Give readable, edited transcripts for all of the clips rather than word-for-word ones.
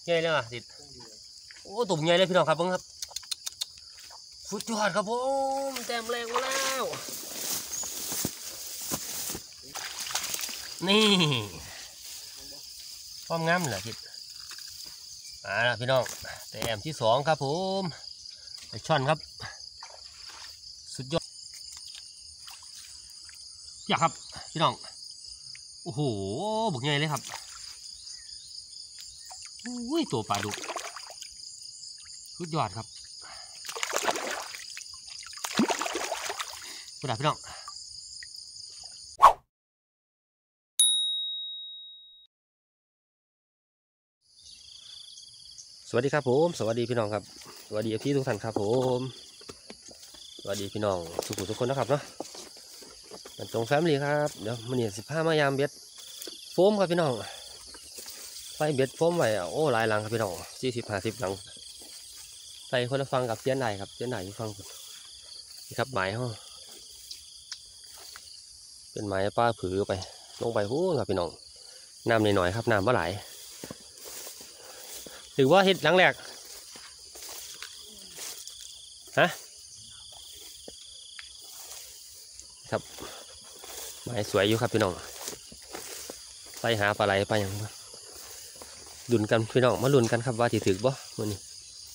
ใหญ่เลยอ่ะติดโอ้ตุ่มใหญ่เลยพี่น้องครับเพิ่งครับสุดยอดครับผมแต้มแรงมาแล้วนี่ความงามเหรอทิศพี่น้องแต้มที่2ครับผมไอช่อนครับสุดยอดอยากครับพี่น้องโอ้โหบุกใหญ่เลยครับอุ้ยตัวปลาดุกสุดยอดครับพี่น้องสวัสดีครับผมสวัสดีพี่น้องครับสวัสดีพี่ทุกท่านครับผมสวัสดีพี่น้องทุกคนนะครับเนาะมันตรงแฟมิลี่ครับเดี๋ยวมันเนี่ย15มายามเบ็ดโฟมครับพี่น้องไฟเบ็ดโฟมไว้โอ้หลายหลังครับพี่น้อง40-50หลังใส่คนละฟังกับเสียนไหนครับเสียนไหนฟังนี่ครับหมายเขาเป็นไม้ป้าผือไปลงไปหู้ครับพี่น้องน้ำหน่อยๆครับน้ำว่าไหลหรือว่าเห็ดหลังแรกฮะครับไม้สวยอยู่ครับพี่น้องไปหาปลาไหลไปอย่างดุนกันพี่น้องมาลุ้นกันครับว่าที่ถือบ่วันนี้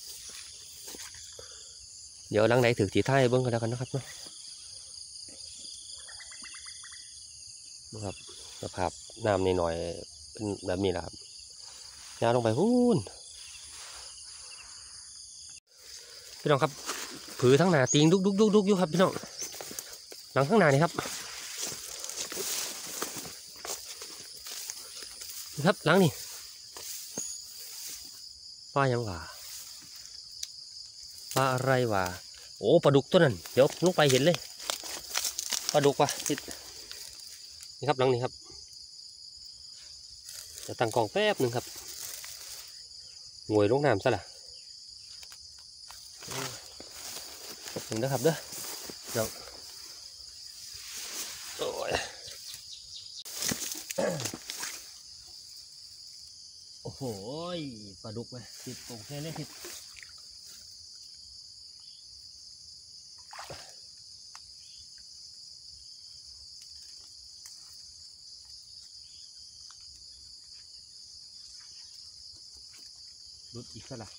เดี๋ยวหลังไหนถือสีไทยเบิ้งกันแล้วกันนะครับเนาะนะครับสภาพน้ำหน่อยๆเป็นแบบนี้แหละครับยาวลงไปหู้นพี่น้องครับผือทั้งหนาตีงดุกอยู่ครับพี่น้องหลังข้างหน้านี่ครับครับหลังนี่ปลายังว่าปลาอะไรวะโอ้ปลาดุกตัวนั้นเดี๋ยวลงไปเห็นเลยปลาดุกว่ะนี่ครับหลังนี้ครับจะตั้งกล่องแป๊บหนึ่งครับงวยลงน้ำซะล่ะหนึ่งนะครับเด้อเดี๋ยวโอ้โหปลาดุกไหมติดตรงแค่นี้ติดรุดอีกซะล่ะ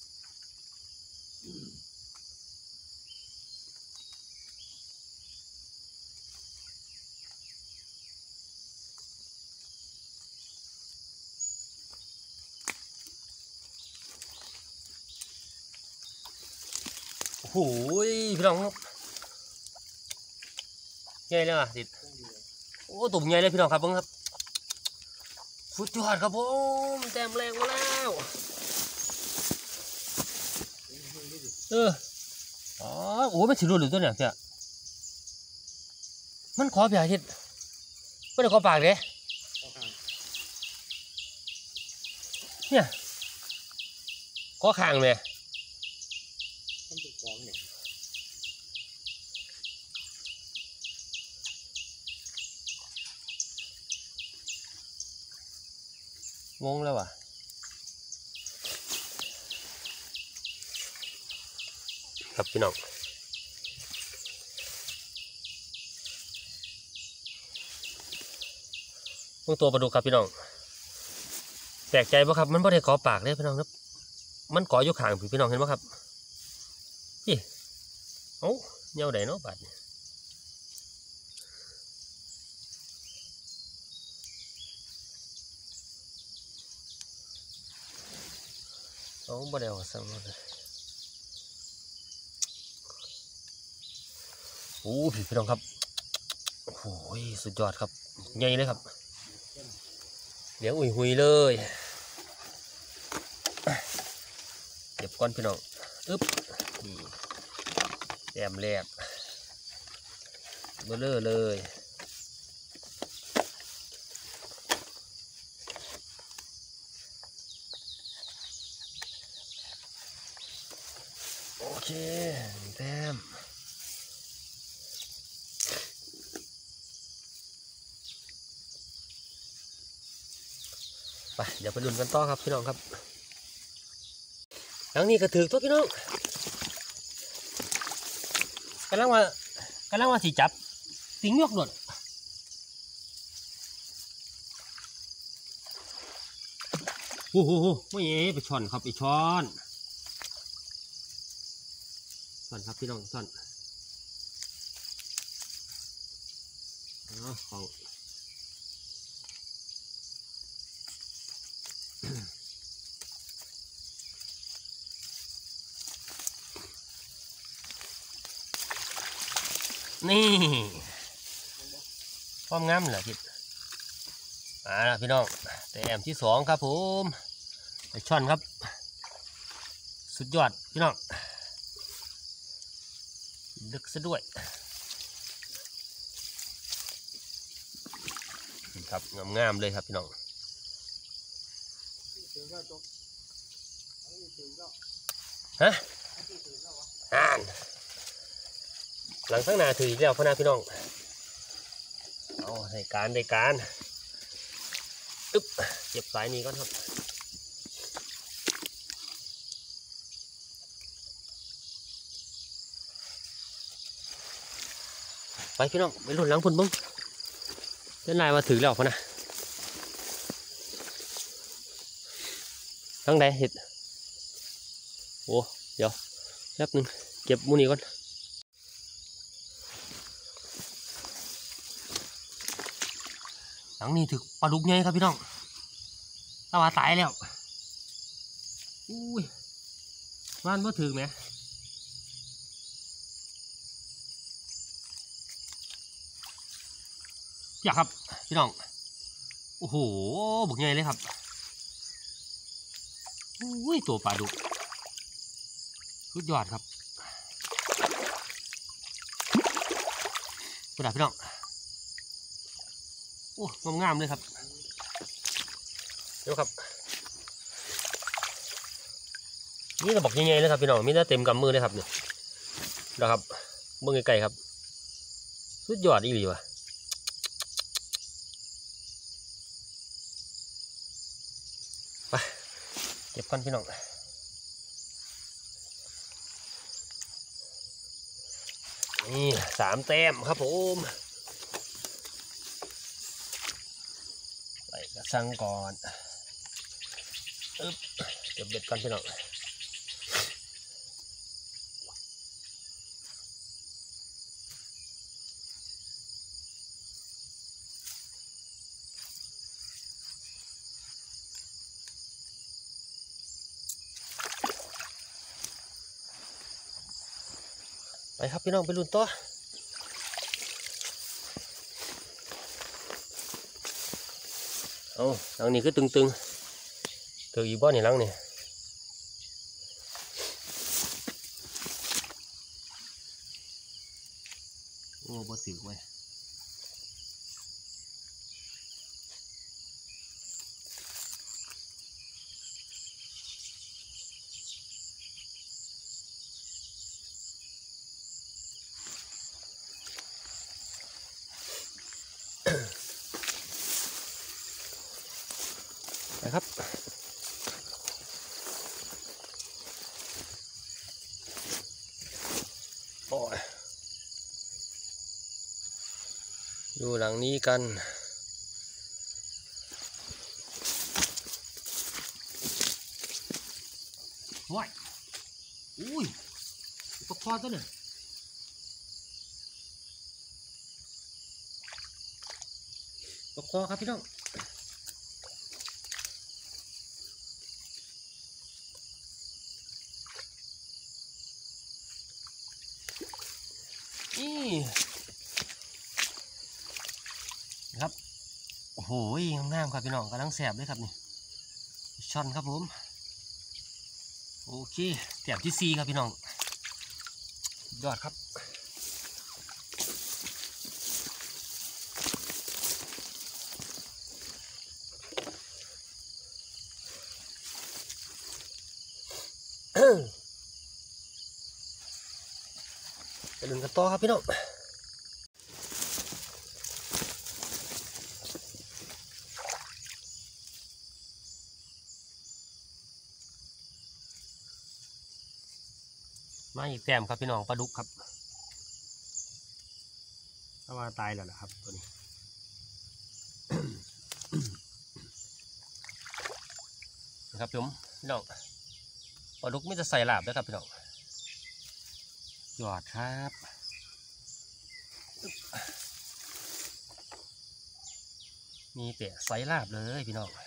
โอ้โหพี่น้องใหญ่เลยอ่ะติดโอ้ตุ่มใหญ่เลยพี่น้องครับเพิ่งครับสุดยอดครับผมแต้มแรงมาแล้วอ๋อโอ้ไม่ถือรุ่นหรือตัวเนี่ยเจ้ามันขอเพียทิศไม่ได้ขอปากเลยเนี่ยขอข้างเลยงงแล้วว่ะครับพี่น้องพวกตัวปลาดุกครับพี่น้องแปลกใจป่ะครับมันไม่ได้ขอปากเลยพี่น้องครับมันขออยู่ข้างพี่น้องเห็นป่ะครับนี่เอ้าเงาไหนเนาะบาดโอ้บ่ได้เอาสั่งเลยโอ้พี่น้องครับโอ้โหสุดยอดครับใหญ่เลยครับเดี๋ยวหุยเลยเก็บก้อนพี่น้องอึ๊บนี่แต้มแรกเบลอเลยโอเคแต้มไปเดี๋ยวไปลุ้นกันต่อครับพี่น้องครับหลังนี้ก็ถือตัวพี่น้องกำลังว่าสิจับสิงยกหนวดโอ้โหไม่เอ๋ไปช่อนครับไปช่อนครับพี่น้องช่อนของนี่ความงามเหรอพี่พี่น้องแต่แอมที่2ครับผมไอช่อนครับสุดยอดพี่น้องลึกซะด้วยครับงามเลยครับพี่น้องฮะหลังข้างหน้าถืออีกแล้วพ่อนาพี่น้องเอาได้การอึ๊บเก็บสายนี้ก่อนครับไปพี่น้องไปหลุดหลังพุ่นบ้างเล่นลายมาถือแล้วพ่อนะทั้งใดเห็ดโอ้เดี๋ยวแป๊บนึงเก็บมูนี่ก่อนหลังนี้ถือปลาดุกใหญ่ครับพี่น้องตาว่าตายแล้วอุ้ยบ้านบ่ถือไหมอยากครับพี่น้องโอ้โหบุกใหญ่เลยครับอุ้ยตัวปลาดุกสุดยอดครับพี่น้องโอ้งามเลยครับเดี๋ยวครับนี่กระบอกใหญ่ๆเลยครับพี่น้องมีแต่เต็มกำมือเลยครับเนี่ยนะครับเบิ่งไกลๆครับสุดยอดอีหลีว่ะไปเก็บกันพี่น้องนี่3 แต้มครับผมไปกระสังก่อนอึ๊บเก็บเบ็ดกันพี่น้องไปครับพี่น้องไปลุ้นต่อเอาหลังนี้คือตึงๆถืออีบ้อนนี่หลังนี่โอ้บ่ถือไว้นะครับโอ้ยดูหลังนี้กันว้ายอุ้ยตกคอตัวเนี่ยตกคอครับพี่น้องนี่ครับโอ้โหงามครับพี่น้องกำลังแสบเลยครับนี่ช่อนครับผมโอเคแต้มที่4ครับพี่น้องยอดครับไปลุ้นกันต่อครับพี่น้องมาอีกแต้มครับพี่น้องปลาดุกครับถ้าว่าตายแล้วนะครับตัวนี้ นะครับผมพี่น้องปลาดุกไม่จะใส่ลาบด้วยครับพี่น้องยอดครับมีแต่ใส่ลาบเลยพี่น้อง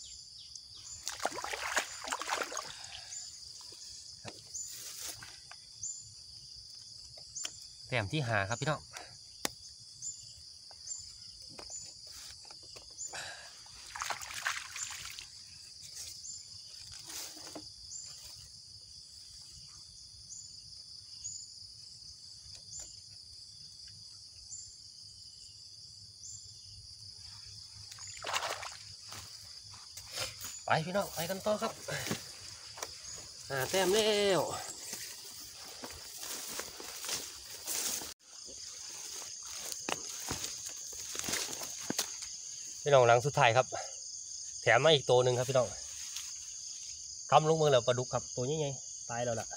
แต้มที่หาครับพี่น้องไปพี่น้องไปกันต่อครับแต้มแล้วพี่น้องหลังสุดท้ายครับแถมมาอีกตัวหนึ่งครับพี่น้องคำลงมือแล้วปลาดุกครับตัวนี้ไงตายแล้วล่ะ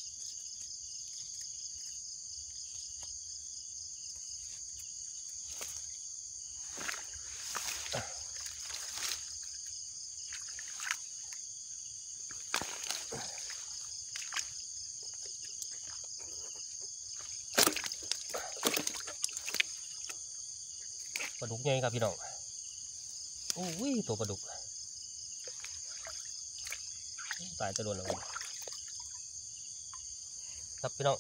ปลาดุกไงครับพี่น้องโอ้ยตัวปลาดุกตายจะโดนแล้วครับพี่น้อง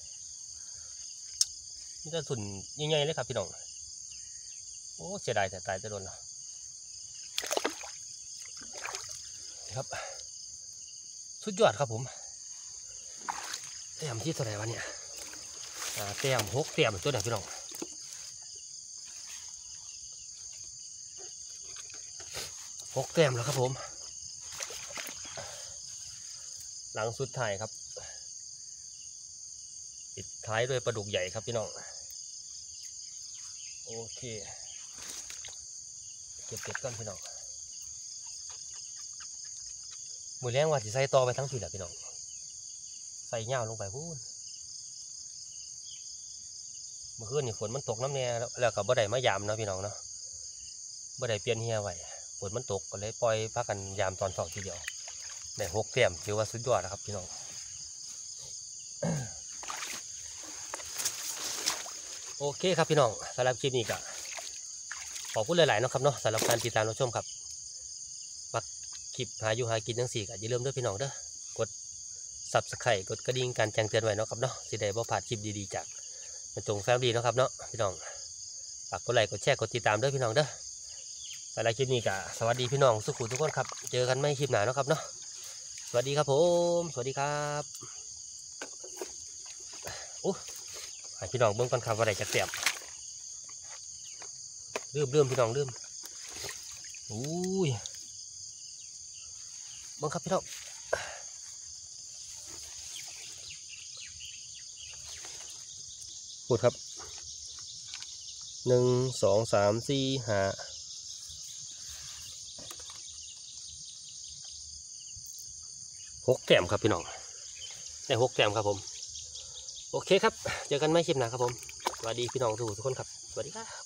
นี่จะสุนยังไงเลยครับพี่น้องโอ้เสียดายแต่ตายจะโดนแล้วครับสุดยอดครับผมแต้มที่เท่าไหร่วะเนี่ยแต้ม6แต้มตัวเดียวพี่น้อง6แต้มแล้วครับผมหลังสุดท้ายครับปิดท้ายด้วยปลาดุกใหญ่ครับพี่น้องโอเคเก็บก่อนพี่น้องมือแรงว่าจะใส่ต่อไปทั้งทีแหละพี่น้องใส่เง่าลงไปพูนเมื่อคืนนี่ฝนมันตกน้ำแน่แล้วกับบ่ได้มายามนะพี่น้องเนาะบ่ได้เปลี่ยนเฮียไว้ฝนมันตกก็เลยปล่อยพักกันยามตอน2ทีเดียวได้6แต้มถือว่าสุดยอดนะครับพี่น้องโอเคครับพี่น้องสำหรับคลิปนี้ก็ขอบคุณหลายๆนะครับเนาะสำหรับการติดตามรับชมครับมักคลิปหาอยู่หากินทั้ง4ก็อย่าลืมด้วยพี่น้องเด้อกด Subscribe กดกระดิ่งการแจ้งเตือนไว้นะครับเนาะสิได้บ่พลาดคลิปดีๆจากบรรจงแฟมิลี่นะครับเนาะพี่น้องฝากกดไลค์กดแชร์กดติดตามด้วยพี่น้องเด้อสำหรับคลิปนี้ก็สวัสดีพี่น้องสุขุทุกคนครับเจอกันไม่คลิปหน้านะครับเนาะสวัสดีครับผมสวัสดีครับให้พี่น้องเบิ่งก่อนครับว่าได้จักแต้มลืมพี่น้องลืมอุ้ยเบิ่งครับพี่น้องพูดครับ1 2 3 4 5 6แต้มครับพี่น้องได้6แต้มครับผมโอเคครับเจอกันไม่คลิปหน้าครับผมสวัสดีพี่น้องทุกคนครับสวัสดีครับ